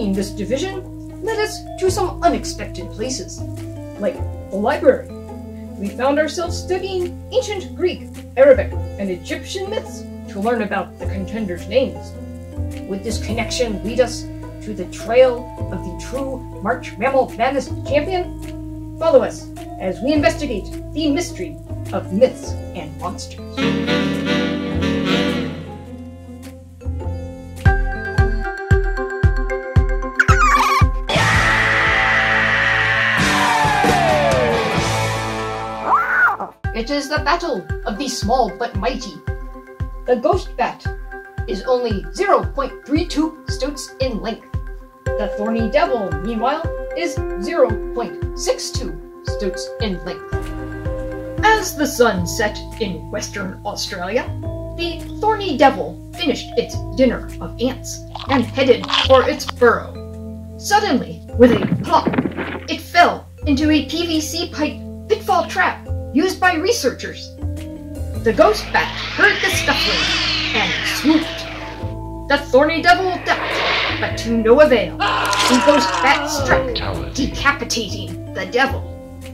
Studying this division led us to some unexpected places, like the library. We found ourselves studying ancient Greek, Arabic, and Egyptian myths to learn about the contenders' names. Would this connection lead us to the trail of the true March Mammal Madness champion? Follow us as we investigate the mystery of myths and monsters. It is the battle of the small but mighty. The ghost bat is only 0.32 stoats in length. The thorny devil, meanwhile, is 0.62 stoats in length. As the sun set in Western Australia, the thorny devil finished its dinner of ants and headed for its burrow. Suddenly, with a plop, it fell into a PVC pipe pitfall trap used by researchers. The ghost bat heard the scuffling and swooped. The thorny devil ducked, but to no avail. The ghost bat struck, decapitating the devil.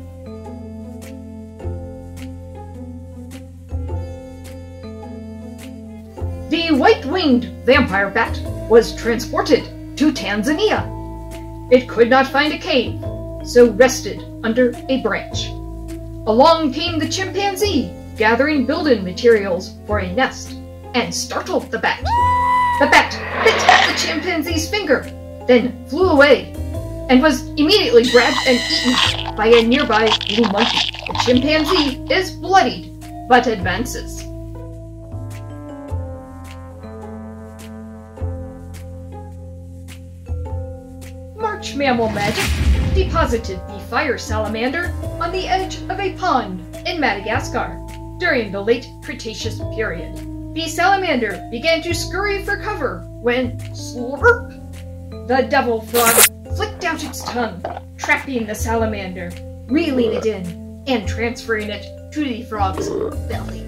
The white-winged vampire bat was transported to Tanzania. It could not find a cave, so rested under a branch. Along came the chimpanzee, gathering building materials for a nest, and startled the bat. The bat bit the chimpanzee's finger, then flew away, and was immediately grabbed and eaten by a nearby blue monkey. The chimpanzee is bloodied, but advances. March Mammal Magic deposited the fire salamander on the edge of a pond in Madagascar during the late Cretaceous period. The salamander began to scurry for cover when, slurp, the devil frog flicked out its tongue, trapping the salamander, reeling it in, and transferring it to the frog's belly.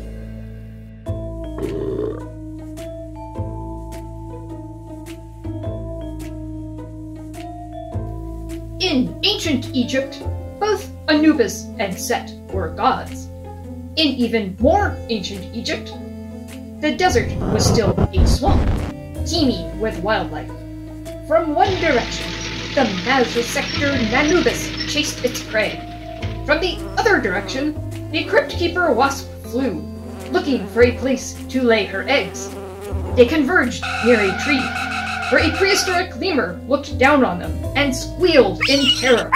In ancient Egypt, both Anubis and Set were gods. In even more ancient Egypt, the desert was still a swamp, teeming with wildlife. From one direction, the Masrosector Nanubis chased its prey. From the other direction, the Crypt Keeper wasp flew, looking for a place to lay her eggs. They converged near a tree, where a prehistoric lemur looked down on them and squealed in terror.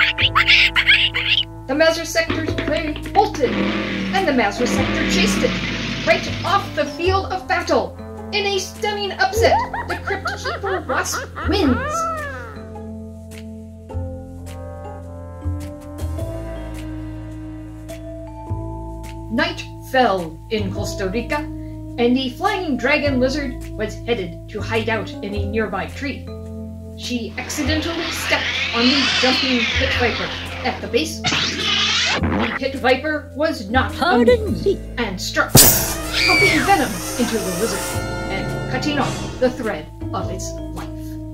The Masrosector's prey bolted, and the Masrosector chased it, right off the field of battle. In a stunning upset, the Crypt Keeper wasp wins. Night fell in Costa Rica, and the flying dragon lizard was headed to hide out in a nearby tree. She accidentally stepped on the jumping pit viper at the base. The pit viper was not amused and struck, pumping venom into the lizard and cutting off the thread of its life.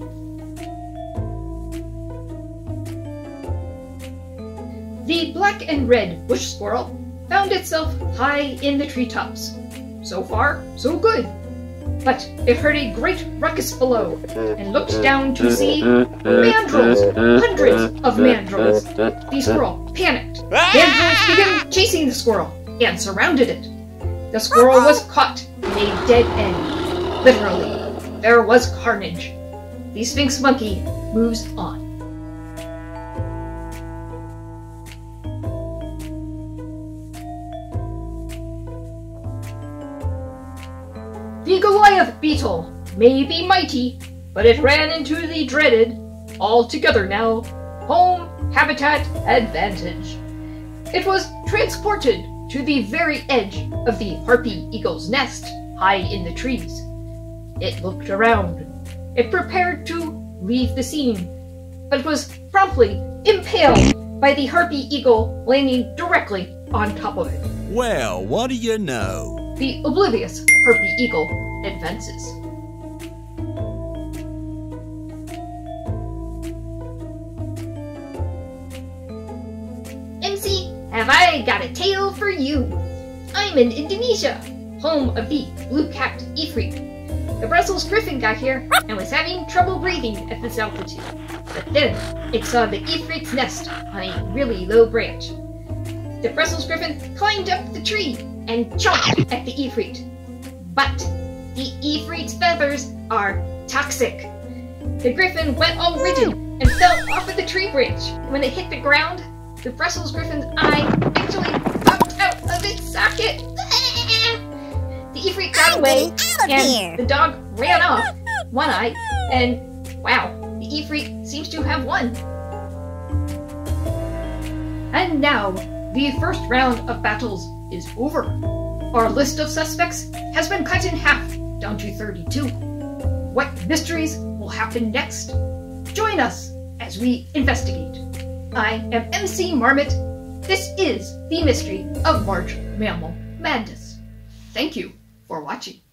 The black and red bush squirrel found itself high in the treetops. So far, so good. But it heard a great ruckus below, and looked down to see mandrills, hundreds of mandrills. The squirrel panicked. Mandrills began chasing the squirrel, and surrounded it. The squirrel was caught in a dead end. Literally, there was carnage. The Sphinx monkey moves on. The Goliath beetle may be mighty, but it ran into the dreaded, all together now, home habitat advantage. It was transported to the very edge of the harpy eagle's nest, high in the trees. It looked around. It prepared to leave the scene, but was promptly impaled by the harpy eagle landing directly on top of it. Well, what do you know? The oblivious harpy eagle advances. I got a tale for you. I'm in Indonesia, home of the blue-capped ifrit. The Brussels griffin got here and was having trouble breathing at this altitude. But then it saw the ifrit's nest on a really low branch. The Brussels griffin climbed up the tree and chomped at the ifrit. But the ifrit's feathers are toxic. The griffin went all rigid and fell off of the tree branch. When it hit the ground, the Brussels griffin's eye actually popped out of its socket. The ifrit got away, and the dog ran off, one-eyed, and wow, the ifrit seems to have won. And now, the first round of battles is over. Our list of suspects has been cut in half, down to 32. What mysteries will happen next? Join us as we investigate. I am MC Marmot. This is the mystery of March Mammal Madness. Thank you for watching.